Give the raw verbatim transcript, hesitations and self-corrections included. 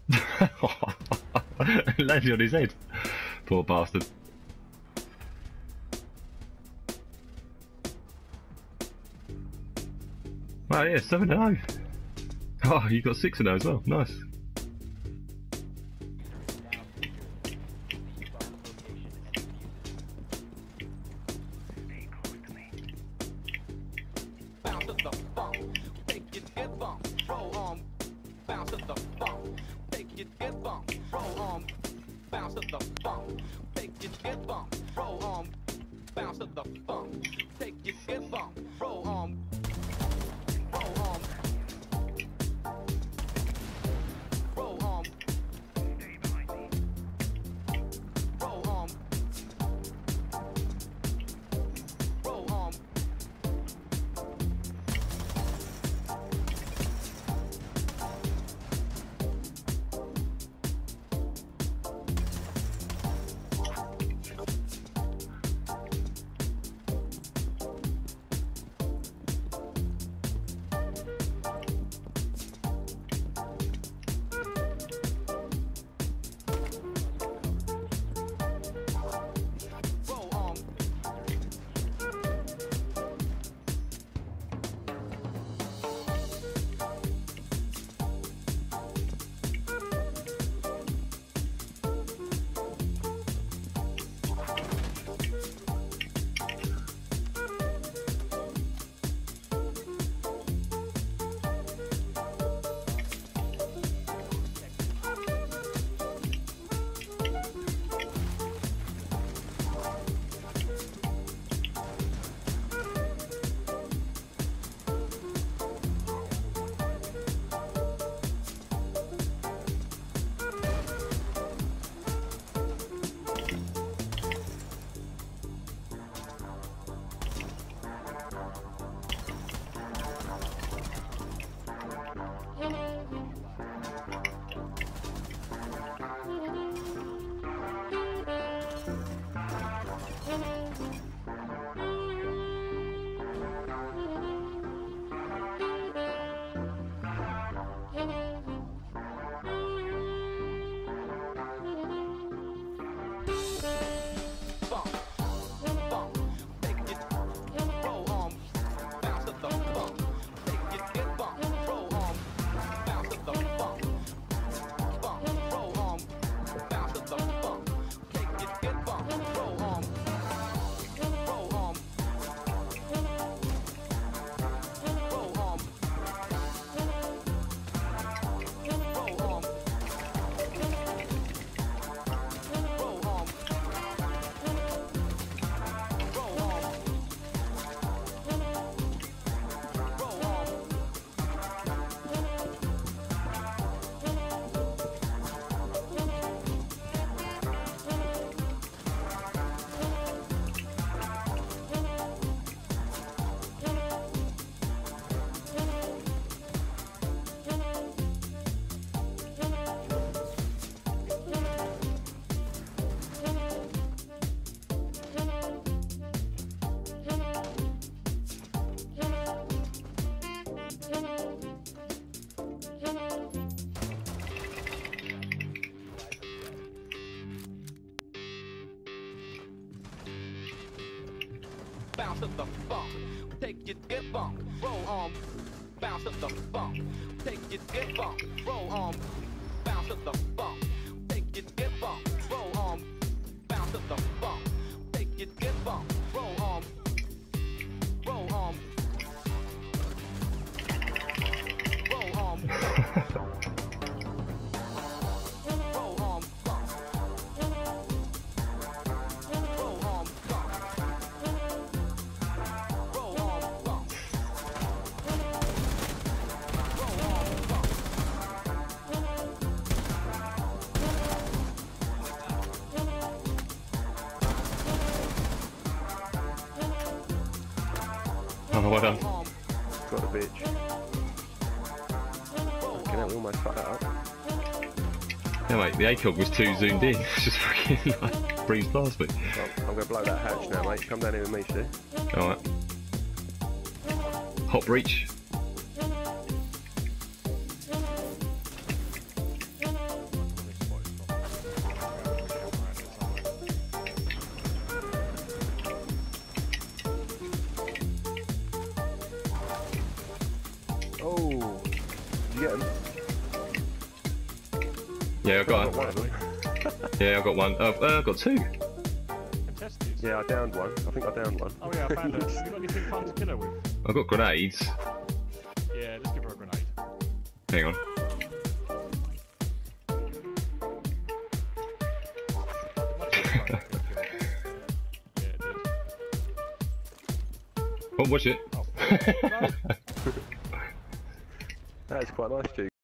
Landed on his head. Poor bastard. Oh yeah, seven and oh. Oh, you got six and oh as well. Nice. bounce to the funk, take it, get funk, roll on, bounce to the funk, take it, get funk, roll on, bounce to the funk, take it, get funk, roll on, bounce to the funk, take it, get funk, roll on, roll on, roll on. Oh, well done. Got the bitch. Can I almost fuck that up? Yeah, mate, the ACOG was too zoomed in. It's just fucking like breezed past me. Well, I'm going to blow that hatch now, mate. Come down here with me, Stu. Alright. Hot breach. Oh, did you get him? Yeah, I got one one. of them. Yeah, I got one. Oh, uh, I got two. Contested. Yeah, I downed one. I think I downed one. Oh yeah, I found her. Have you got anything fun to kill her with? I got grenades. Yeah, just give her a grenade. Hang on. Yeah, it did. Oh, watch it. Oh, no. That is quite nice, G.